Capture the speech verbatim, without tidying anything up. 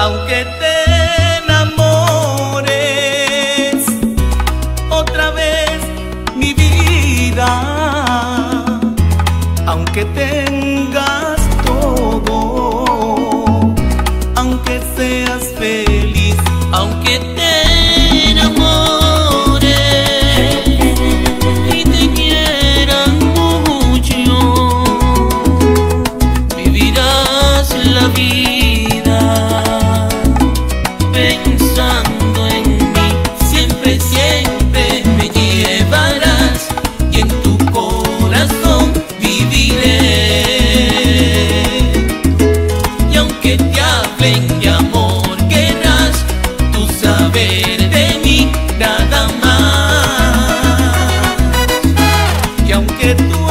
Aunque te enamores otra vez, mi vida, aunque tengas todo, aunque seas feliz, aunque te enamores y te quieran mucho, vivirás la vida pensando en mí. Siempre, siempre me llevarás y en tu corazón viviré. Y aunque te hablen de amor, querrás tú saber de mí nada más. y aunque tú